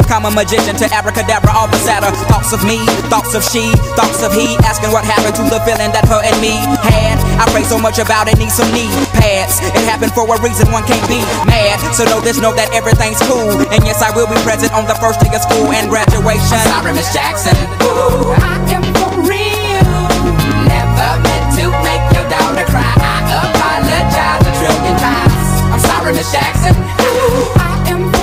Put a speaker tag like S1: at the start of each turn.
S1: become a magician to abracadabra, all beside her. Thoughts of me, thoughts of she, thoughts of he, asking what happened to the feeling that her and me had. I pray so much about it, need some knee pads. It happened for a reason, one can't be mad. So know this, know that everything's cool. And yes, I will be present on the first day of school and graduation.
S2: I'm sorry, Miss Jackson. Ooh, I am for real. Never meant to make your daughter cry. I apologize a trillion times. I'm sorry, Miss Jackson. Ooh, I am